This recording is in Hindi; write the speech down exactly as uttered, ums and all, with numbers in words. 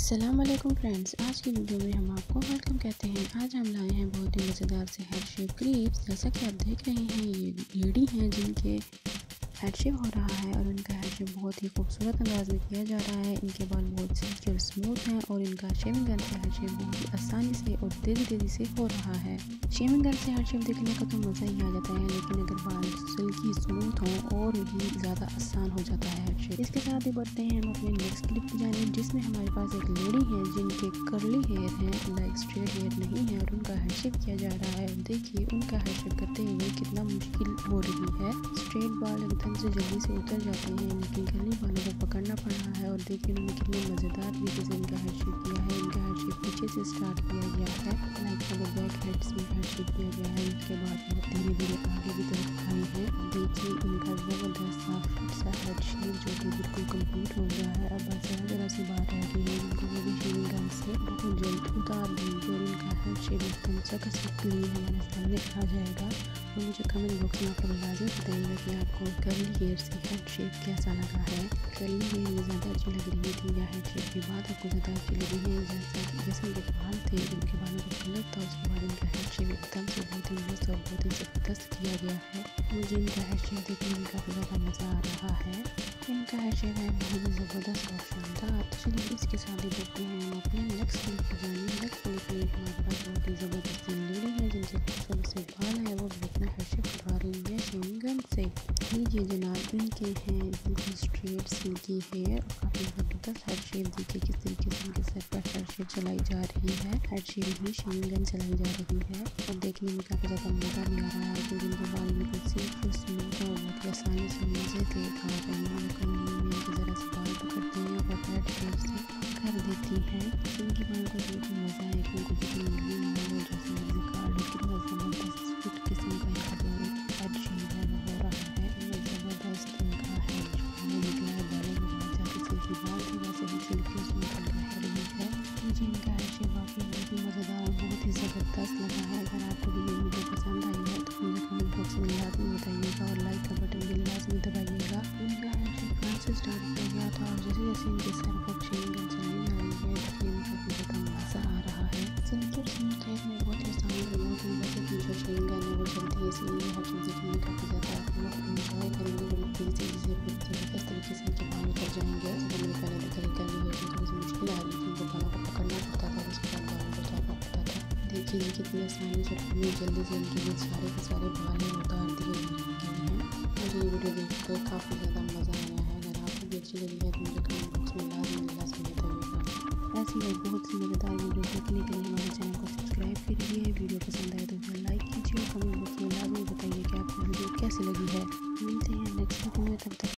अस्सलाम वालेकुम फ्रेंड्स, आज की वीडियो में हम आपको वेलकम कहते हैं। आज हम लाए हैं बहुत ही मज़ेदार से हेड शेप क्लिप्स। जैसा कि आप देख रहे हैं, ये लेडी हैं जिनके हेड शेप हो रहा है और इनका हेड शेप बहुत ही खूबसूरत अंदाज में किया जा रहा है। इनके बाल बहुत सिल्की और स्मूथ हैं और इनका शेविंग गन से हेड शेप बहुत ही आसानी से और तेज़ी तेज़ी से हो रहा है। शेविंग गन से हेड शेप देखने का तो मज़ा ही आ जाता है, लेकिन अगर बाल सिल्की स्मूथ हों और भी ज़्यादा आसान हो जाता है हेड शेप। इसके साथ ही बढ़ते हैं हम अपने नेक्स्ट क्लिप की जानिब, जिसमें हमारे पास एक लेडी है जिनके कर्ली हेयर हैं, लाइक स्ट्रेट हेयर नहीं है और उनका हेड शेप किया जा रहा है। देखिए उनका हेड शेप करते हुए कितना मुश्किल हो रही है। स्ट्रेट बाल एकदम से जल्दी से उतर जाते हैं, लेकिन कर्ली बालों को पकड़ना पड़ रहा है। और देखिए उन्होंने कितने मज़ेदार तरीके से इनका हेड शेप किया है। इनका हेड शेप पीछे से स्टार्ट किया गया है, लाइक अगर बैक हेड्स में हेड शेप किया गया है। इसके बाद बहुत धीरे धीरे आगे की तरफ आए हैं। देखिए इनका ज़बरदस्त साफ सा हेड शेप जो कि बिल्कुल कंप्लीट हो गया है। अब बस जरा जरा सी बात रह गई है, इनको वो भी शेविंग गन से बहुत जल्द उतार देंगे और इनका हेड शेप एकदम चकाचक क्लीन हमारे सामने आ जाएगा। और मुझे कमेंट बॉक्स में आप लोग लाजमी बताइएगा कि आपको कर्ली हेयर से हेड शेप कैसा लगा है। कर्ली हेयर में ज़्यादा अच्छी लग रही थी या हेड शेप की बात आपको ज़्यादा अच्छी लगी है? जैसा जैसे उनके बाल थे, उनके बालों का कलर था, उसके बाद इनका हेड शेप एकदम से बहुत ही मस्त और बहुत ही ज़बरदस्त किया गया है। मुझे इनका हेड शेप देखने में काफ़ी ज़्यादा मज़ा आ रहा है। इनका हेड शेप है बहुत ही ज़बरदस्त और शानदार। तो चलिए इसके साथ ही बढ़ते हैं हम अपने नेक्स्ट क्लिप की जानिब। नेक्स्ट क्लिप में हमारे पास बहुत ही ज़बरदस्त लेडी है जिनके खूबसूरत से बाल है, वो भी अपना हेड शेप करवा रही है शेविंग गन से। लीजिए जनाब, इनके हैं बिल्कुल स्ट्रेट सिल्की हेयर और काफ़ी ज़बरदस्त हेड शेप। देखिए किस तरीके से इनके सर पर हेड शेप चलाई जा रही है। हेड शेप भी शेविंग गन चलाई जा रही है और देखने में काफ़ी ज़्यादा मज़ा भी आ रहा है, क्योंकि इनके बाल बिल्कुल सिल्की स्मूथ और बहुत ही आसानी से मज़े के खा रहे हैं। इनके ज़रा से बाल पकड़ते हैं और हेड शेप से कर देती हैं। इनके बाल को देखकर मज़ा है कि उनको जितनी मर्जी हो जैसे मर्जी काट लो। कितना ज़बरदस्त फिट किस्म का इनका जो हेड शेप है वो हो रहा है। ये ज़बरदस्त इनका हेड जो निकला है बालों के बाद जाके सिल्की बाल थे, वैसे ही सिल्की उसमें का हेड भी है। मुझे इनका हेड शेप वाकई बहुत ही मज़ेदार और बहुत ही ज़बरदस्त लगा है। अगर आपको भी ये वीडियो पसंद आई है तो मुझे कमेंट बॉक्स में लाजमी बताइएगा और लाइक का बटन भी लाजमी दबाइएगा। इनका हेड शेप कहाँ से स्टार्ट किया गया था और जैसे जैसे इनके सर पर शेविंग गन चलने जा रही है, देखने में काफ़ी ज़्यादा मज़ा आ रहा है। सिल्की स्मूथ हेयर में बहुत ही आसान और बहुत ही वैसे की जो शेविंग गन है वो चलती है, इसलिए हेड शेप देखने में काफ़ी ज़्यादा आप लोग इंजॉय करेंगे। बड़ी तेज़ी से फिर ज़बरदस्त तरीके से इनके बाल उतर जाएंगे। जब मैंने पहले देखा कि कर्ली हेयर में थोड़ी सी मुश्किल आ रही थी, उनको बालों को पकड़ना पड़ता था, उसके बाद बालों को उतारना पड़ता था। देखिए ये कितनी आसानी से कितनी जल्दी से इनके लिए सारे के सारे बाल उतार दिए गए हैं। मुझे ये वीडियो देखकर काफ़ी ज़्यादा मज़ा आया है। अगर आपको भी अच्छी लगी है तो मुझे कमेंट बॉक्स में लाजमी लाजमी बताइएगा। ऐसी ही बहुत सी मज़ेदार वीडियो देखने के लिए हमारे चैनल को सब्सक्राइब कीजिए। वीडियो पसंद आए तो फिर लाइक कीजिए और कमेंट बॉक्स में लाजमी बताइए कि आपको वीडियो कैसी लगी है। मिलते हैं नेक्स्ट वीडियो में, तब तक